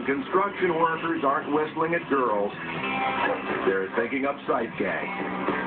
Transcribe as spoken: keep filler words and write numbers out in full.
construction workers aren't whistling at girls. They're thinking up sight gags.